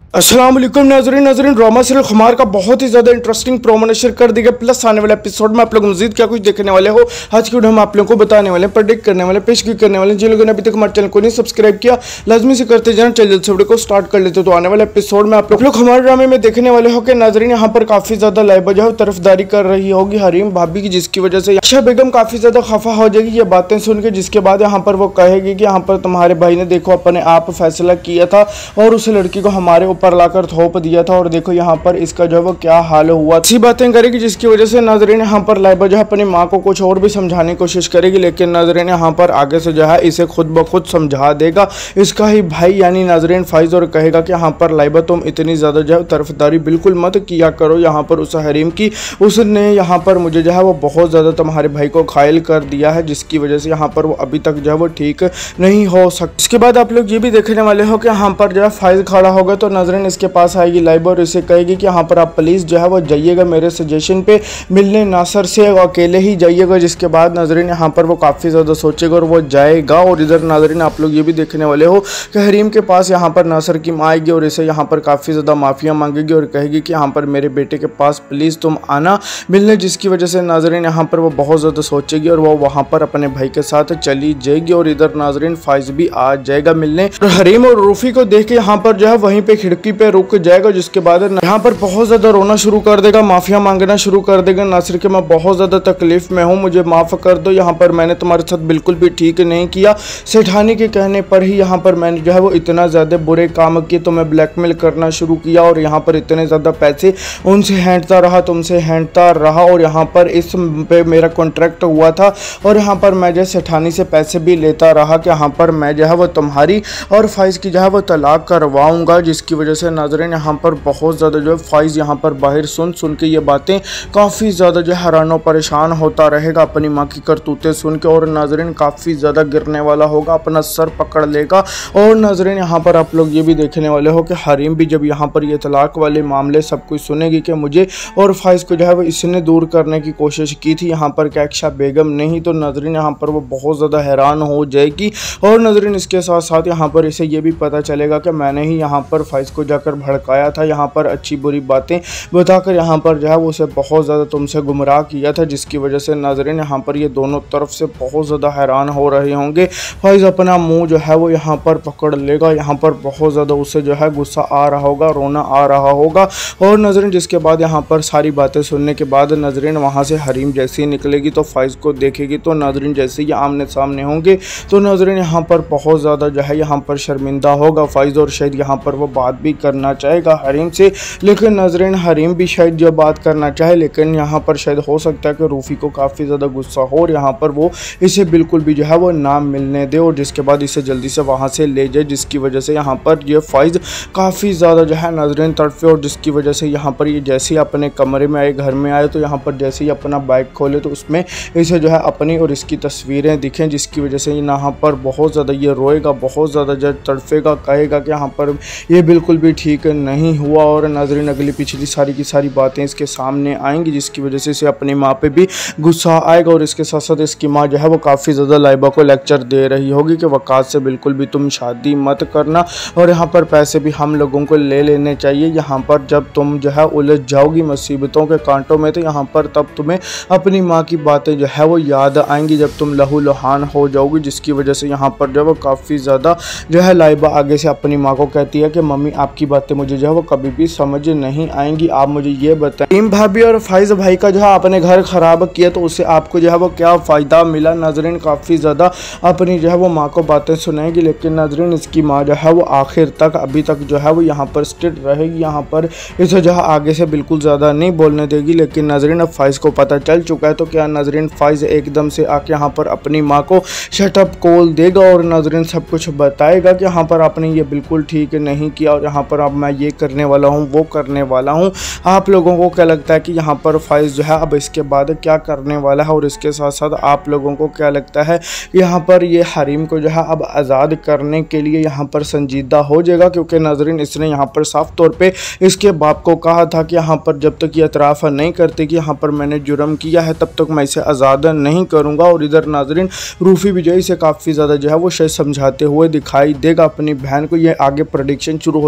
अस्सलाम वालेकुम नाज़रीन ड्रामा सीरियल खुमार का बहुत ही ज़्यादा इंटरेस्टिंग प्रोमोशन कर दिया प्लस आने वाले एपिसोड में आप लोग मजीद क्या कुछ देखने वाले हो आज की वीडियो हम आप लोगों को बताने वाले प्रेडिक्ट करने वाले पेशगी करने वाले। जिन लोगों ने अभी तक हमारे चैनल को नहीं सब्सक्राइब किया लाजमी से करते जाना। चलिए से वीडियो को स्टार्ट कर लेते। तो आने वाले एपिसोड में आप लोग हमारे ड्रामे में देखने वाले हो कि नाज़रीन यहाँ पर काफ़ी ज़्यादा लाइबा जो है तरफदारी कर रही होगी हरीम भाभी की, जिसकी वजह से आयशा बेगम काफ़ी ज़्यादा खफा हो जाएगी ये बातें सुन के, जिसके बाद यहाँ पर वो कहेगी कि यहाँ पर तुम्हारे भाई ने देखो अपने आप फैसला किया था और उस लड़की को हमारे ऊपर लाकर थोप दिया था और देखो यहाँ पर इसका जो है वो क्या हाल हुआ। ऐसी बातें करेगी जिसकी वजह से नाज़रीन यहाँ पर लाइबा जो है अपनी माँ को कुछ और भी समझाने की कोशिश करेगी, लेकिन नाज़रीन यहाँ पर आगे से जो है इसे खुद ब खुद समझा देगा इसका ही भाई यानी नाज़रीन फाइज, और कहेगा कि यहाँ पर लाइबा तुम इतनी ज़्यादा जो है तरफदारी बिल्कुल मत किया करो यहाँ पर उस हरीम की। उसने यहाँ पर मुझे जो है वो बहुत ज़्यादा तुम्हारे भाई को घायल कर दिया है, जिसकी वजह से यहाँ पर वो अभी तक जो है वो ठीक नहीं हो सकता। इसके बाद आप लोग ये भी देखने वाले हो कि यहाँ पर जो है फाइज खड़ा होगा तो नाज़रीन इसके पास आएगी लाइबा और इसे कहेगी कि यहाँ पर आप प्लीज़ जो है वो जाइएगा मेरे सजेशन पे मिलने नासर से, अकेले ही जाइएगा। जिसके बाद नाज़रीन यहाँ पर वो काफ़ी ज़्यादा सोचेगा और वो जाएगा। और इधर नाज़रीन आप लोग ये भी देखने वाले हो कि हरीम के पास यहाँ पर नासर की माँ आएगी और इसे यहाँ पर काफ़ी ज़्यादा माफ़िया मांगेगी और कहेगी कि यहाँ पर मेरे बेटे के पास प्लीज़ तुम आना मिलने, जिसकी वजह से नाज़रीन यहाँ पर वो बहुत ज़्यादा सोचेगी और वो वहाँ पर अपने भाई के साथ चली जाएगी। और इधर नाज़रीन फाइज भी आ जाएगा मिलने और हरीम और रूफी को देख के यहाँ पर जो है वहीं पे खिड़की पे रुक जाएगा, जिसके बाद यहाँ पर बहुत ज़्यादा रोना शुरू कर देगा, माफिया मांगना शुरू कर देगा। नासिर के मैं बहुत ज़्यादा तकलीफ में हूँ, मुझे माफ़ कर दो, यहाँ पर मैंने तुम्हारे साथ बिल्कुल भी ठीक नहीं किया। सेठानी के कहने पर ही यहाँ पर मैंने जो है वो इतना ज़्यादा बुरे काम किए, तो मैं ब्लैकमेल करना शुरू किया और यहाँ पर इतने ज़्यादा पैसे उनसे हैंटता रहा, तुमसे हैंटता रहा और यहाँ पर इस पे मेरा कॉन्ट्रैक्ट हुआ था और यहाँ पर मैं जो सेठानी से पैसे भी लेता रहा कि यहाँ पर मैं जो है वो तुम्हारी और फाइज की जो है वो तलाक करवाऊँगा। जिसकी वजह से नाज़रीन यहाँ पर बहुत ज़्यादा जो है फाइज यहाँ पर बाहर सुन के ये बातें काफ़ी ज़्यादा जो हैरान और परेशान होता रहेगा अपनी माँ की करतूतें सुन के, और नाज़रीन काफ़ी ज़्यादा गिरने वाला होगा, अपना सर पकड़ लेगा। और नाज़रीन यहाँ पर आप लोग ये भी देखने वाले हो कि हरीम भी जब यहाँ पर ये तलाक वाले मामले सब कुछ सुनेगी कि मुझे और फाइज को जो है वो इसने दूर करने की कोशिश की थी यहाँ पर आयशा बेगम नहीं, तो नाज़रीन यहाँ पर वो बहुत ज़्यादा हैरान हो जाएगी। और नाज़रीन इसके साथ साथ यहाँ पर इसे ये भी पता चलेगा कि मैंने ही यहाँ पर फाइज को जाकर भड़काया था, यहाँ पर अच्छी बुरी बातें बताकर यहाँ पर जो है वो उसे बहुत ज़्यादा तुमसे गुमराह किया था, जिसकी वजह से नाज़रीन यहाँ पर ये दोनों तरफ से बहुत ज़्यादा हैरान हो रहे होंगे। फाइज अपना मुंह जो है वो यहाँ पर पकड़ लेगा, यहाँ पर बहुत ज़्यादा उसे जो है गुस्सा आ रहा होगा, रोना आ रहा होगा। और नाज़रीन जिसके बाद यहाँ पर सारी बातें सुनने के बाद नाज़रीन वहाँ से हरीम जैसे ही निकलेगी तो फाइज को देखेगी, तो नाज़रीन जैसे ही आमने सामने होंगे तो नाज़रीन यहाँ पर बहुत ज़्यादा जो है यहाँ पर शर्मिंदा होगा फाइज, और शायद यहाँ पर वो बात भी करना चाहेगा हरीम से, लेकिन नाज़रीन हरीम भी शायद जो बात करना चाहे, लेकिन यहाँ पर शायद हो सकता है कि रूफी को काफ़ी ज़्यादा गुस्सा हो और यहाँ पर वो इसे बिल्कुल भी जो है वो नाम मिलने दे और जिसके बाद इसे जल्दी से वहाँ से ले जाए, जिसकी वजह से यहाँ पर ये फाइज काफ़ी ज़्यादा जो है नाज़रीन तड़फे। और जिसकी वजह से यहाँ पर ये जैसे ही अपने कमरे में आए, घर में आए, तो यहाँ पर जैसे ही अपना बाइक खोले तो उसमें इसे जो है अपनी और इसकी तस्वीरें दिखें, जिसकी वजह से यहाँ पर बहुत ज़्यादा ये रोएगा, बहुत ज़्यादा जो तड़फेगा, कहेगा कि यहाँ पर ये बिल्कुल भी ठीक नहीं हुआ। और नाज़रीन अगली पिछली सारी की सारी बातें इसके सामने आएंगी, जिसकी वजह से इसे अपनी माँ पे भी गुस्सा आएगा। और इसके साथ साथ इसकी माँ जो है वो काफ़ी ज़्यादा लाइबा को लेक्चर दे रही होगी कि वक़ात से बिल्कुल भी तुम शादी मत करना और यहाँ पर पैसे भी हम लोगों को ले लेने चाहिए। यहाँ पर जब तुम जो है उलझ जाओगी मुसीबतों के कांटों में तो यहाँ पर तब तुम्हें अपनी माँ की बातें जो है वो याद आएंगी जब तुम लहू लुहान हो जाओगी। जिसकी वजह से यहाँ पर जो है वो काफ़ी ज़्यादा जो है लाइबा आगे से अपनी माँ को कहती है कि मम्मी आपकी बातें मुझे जो है वो कभी भी समझ नहीं आएंगी, आप मुझे ये बताएं टीम भाभी और फाइज भाई का जो है आपने घर खराब किया तो उससे आपको जो है वो क्या फ़ायदा मिला। नाज़रीन काफ़ी ज़्यादा अपनी जो है वो माँ को बातें सुनाएगी, लेकिन नाज़रीन इसकी माँ जो है वो आखिर तक अभी तक जो है वो यहाँ पर स्ट्रिक्ट रहेगी, यहाँ पर इसे जो है आगे से बिल्कुल ज़्यादा नहीं बोलने देगी। लेकिन नाज़रीन अब फाइज को पता चल चुका है, तो क्या नाज़रीन फाइज एकदम से आके यहाँ पर अपनी माँ को शटअप कॉल देगा और नाज़रीन सब कुछ बताएगा कि यहाँ पर आपने ये बिल्कुल ठीक नहीं किया और यहाँ पर अब मैं ये करने वाला हूँ, वो करने वाला हूँ। आप लोगों को क्या लगता है कि यहाँ पर फाइज जो है अब इसके बाद क्या करने वाला है? और इसके साथ साथ आप लोगों को क्या लगता है यहाँ पर ये हरीम को जो है अब आज़ाद करने के लिए यहाँ पर संजीदा हो जाएगा? क्योंकि नाज़रीन इसने यहाँ पर साफ तौर पे इसके बाप को कहा था कि यहाँ पर जब तक ये एतराफ़ नहीं करते कि यहाँ पर मैंने जुर्म किया है तब तक मैं इसे आज़ाद नहीं करूँगा। और इधर नाज़रीन रूफी विजय से काफ़ी ज़्यादा जो है वो शायद समझाते हुए दिखाई देगा अपनी बहन को। ये आगे प्रेडिक्शन शुरू हो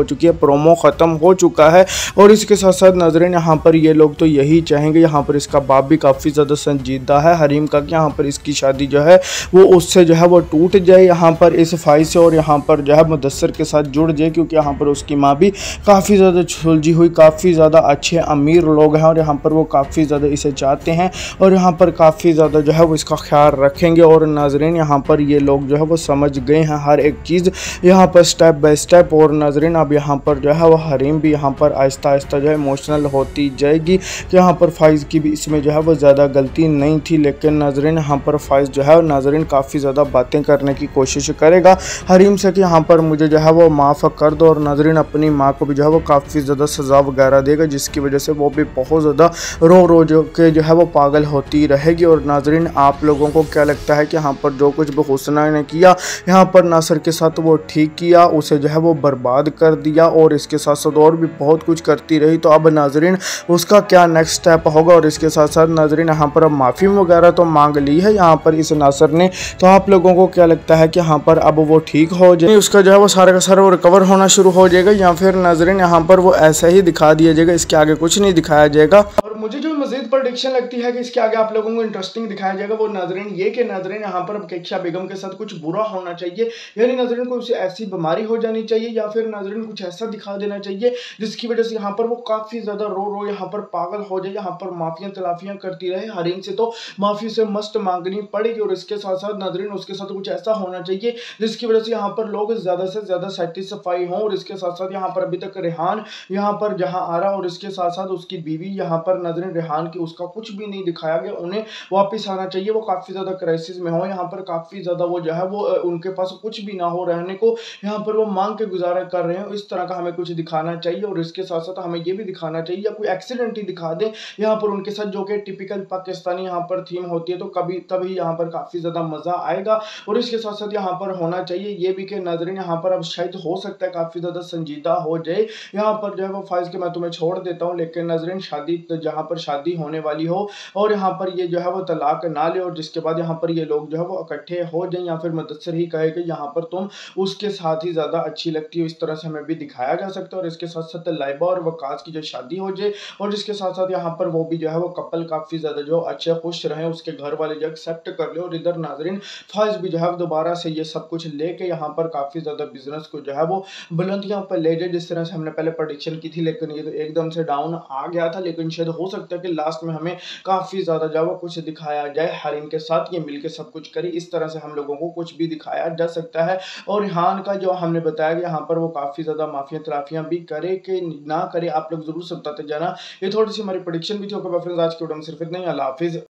चुकी है, प्रोमो ख़त्म हो चुका है। और इसके साथ साथ नाज़रीन यहाँ पर ये लोग तो यही चाहेंगे, यहाँ पर इसका बाप भी काफ़ी ज़्यादा संजीदा है हरीम का, कि यहाँ पर इसकी शादी जो है वो उससे जो है वो टूट जाए यहाँ पर इस फाइल से, और यहाँ पर जो है मुदस्सर के साथ जुड़ जाए, क्योंकि यहाँ पर उसकी माँ भी काफ़ी ज़्यादा सुलझी हुई, काफ़ी ज़्यादा अच्छे अमीर लोग हैं, और यहाँ पर वो काफ़ी ज़्यादा इसे चाहते हैं, और यहाँ पर काफ़ी ज़्यादा जो है वो इसका ख्याल रखेंगे। और नाज़रीन यहाँ पर ये लोग जो है वो समझ गए हैं हर एक चीज़ यहाँ पर स्टेप बाय स्टेप। और नाज़रीन अब यहाँ पर जो है वो हरीम भी यहाँ पर आहिस्ता आहिस्ता जो है इमोशनल होती जाएगी, कि यहाँ पर फाइज़ की भी इसमें जो है वो ज़्यादा गलती नहीं थी। लेकिन नाज़रीन यहाँ पर फाइज़ जो है नाज़रीन काफ़ी ज़्यादा बातें करने की कोशिश करेगा हरीम से, कि यहाँ पर मुझे जो है वो माफ़ कर दो, और नाज़रीन अपनी माँ को भी जो है वो काफ़ी ज़्यादा सज़ा वगैरह देगा, जिसकी वजह से वो भी बहुत ज़्यादा रो रो के जो है वो पागल होती रहेगी। और नाज़रीन आप लोगों को क्या लगता है कि यहाँ पर जो कुछ भी हुस्ना ने किया यहाँ पर नासिर के साथ वो ठीक किया, उसे जो है वो बर्बाद कर दिया, और इसके साथ साथ और भी बहुत कुछ करती रही, तो अब नाज़रीन उसका क्या नेक्स्ट स्टेप होगा। और इसके साथ साथ नाज़रीन यहाँ पर अब माफ़ी वगैरह तो मांग ली है यहाँ पर इस नासिर ने, तो आप लोगों को क्या लगता है कि यहाँ पर अब वो ठीक हो जाए, उसका जो है वो सारा का सारा वो रिकवर होना शुरू हो जाएगा, या फिर नाज़रीन यहाँ पर वो ऐसा ही दिखा दिया जाएगा, इसके आगे कुछ नहीं दिखाया जाएगा। और मुझे जो मज़ीद प्रेडिक्शन लगती है कि इसके आगे आप लोगों को इंटरेस्टिंग दिखाया जाएगा वो नाज़रीन ये कि नाज़रीन यहाँ पर अब केक्षा बेगम के साथ कुछ बुरा होना चाहिए, यानी नाज़रीन को उसे ऐसी बीमारी हो जानी चाहिए, या फिर नाज़रीन कुछ ऐसा दिखा देना चाहिए जिसकी वजह से यहाँ पर वो काफ़ी ज़्यादा रो रो यहाँ पर पागल हो जाए, यहाँ पर माफियाँ तलाफियाँ करती रहे। हरीम से तो माफ़ी से मस्त मांगनी पड़ेगी, और इसके साथ साथ नाज़रीन उसके साथ कुछ ऐसा होना चाहिए जिसकी वजह से यहाँ पर लोग ज़्यादा से ज़्यादा सेटिस्फाई हों। और इसके साथ साथ यहाँ पर अभी तक रेहान यहाँ पर जहाँ आ रहा, और इसके साथ साथ उसकी बीवी यहाँ पर नाज़रीन रेहान की उसका कुछ भी नहीं दिखाया गया, उन्हें वापस आना चाहिए, वो काफ़ी ज़्यादा क्राइसिस में हो, यहाँ पर काफ़ी ज़्यादा वो जो है वो उनके पास कुछ भी ना हो रहने को, यहाँ पर वो मांग के गुजारा कर रहे हैं, इस तरह का हमें कुछ दिखाना चाहिए। और इसके साथ साथ हमें ये भी दिखाना चाहिए, या कोई एक्सीडेंट ही दिखा दे यहाँ पर उनके साथ, जो कि टिपिकल पाकिस्तानी यहाँ पर थीम होती है, तो कभी तभी यहाँ पर काफ़ी ज़्यादा मज़ा आएगा। और इसके साथ साथ यहाँ पर होना चाहिए ये भी कि नाज़रीन यहाँ पर अब शायद हो सकता है काफ़ी ज़्यादा संजीदा हो जाए यहाँ पर जो है वो फाइज के मैं तुम्हें छोड़ देता हूँ, लेकिन नाज़रीन शादी जहाँ पर शादी होने वाली हो और यहाँ पर ये जो है वो तलाक ना ले, और जिसके बाद यहाँ पर ये लोग जो है वो इकट्ठे हो जाए, या फिर मुदस्सिर ही कहे कि यहाँ पर तुम उसके साथ ही ज़्यादा अच्छी लगती हो, इस तरह से हमें भी दिखाया जा सकता है। और इसके साथ साथ लाइबा और वकास की जो शादी हो जाए, और इसके साथ साथ यहाँ पर वो भी जो है वो कपल काफ़ी ज़्यादा जो अच्छे खुश रहे, उसके घर वाले जो एक्सेप्ट कर ले, और इधर नाज़रीन फाइज भी जो है दोबारा से ये सब कुछ लेके यहाँ पर काफ़ी ज़्यादा बिजनेस को जो है वो बुलंदियों पर ले जाए, जिस तरह से हमने पहले प्रेडिक्शन की थी, लेकिन ये तो एकदम से डाउन आ गया था। लेकिन शायद हो सकता है कि लास्ट में हमें काफ़ी ज़्यादा जो है कुछ दिखाया जाए, हरीम के साथ ये मिलके सब कुछ करे, इस तरह से हम लोगों को कुछ भी दिखाया जा सकता है। और रिहान का जो हमने बताया कि यहाँ पर वो काफ़ी ज़्यादा माफिया तलाफियाँ भी करे कि ना करे, आप लोग जरूर बताते जाना। ये थोड़ी सी हमारी प्रेडिक्शन भी थी। ओके फ्रेंड्स, आज के वीडियो में सिर्फ इतना ही। अल्लाह हाफिज़।